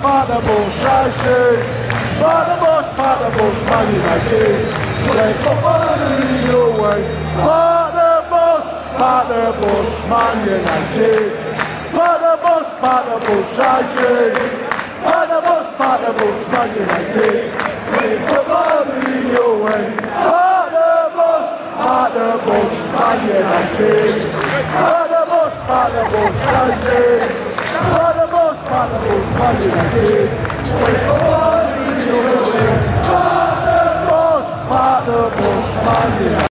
Father Bush, I say. Father Bush, Man United. Play football in your way. Father Bush, Man United. Father Bush, I say. Father Bush, Man United. Play football in your way. Father Bush, Man United. Father Bush, I say. Father Bush, Man United. Play football in your way. Father Bush, Man United.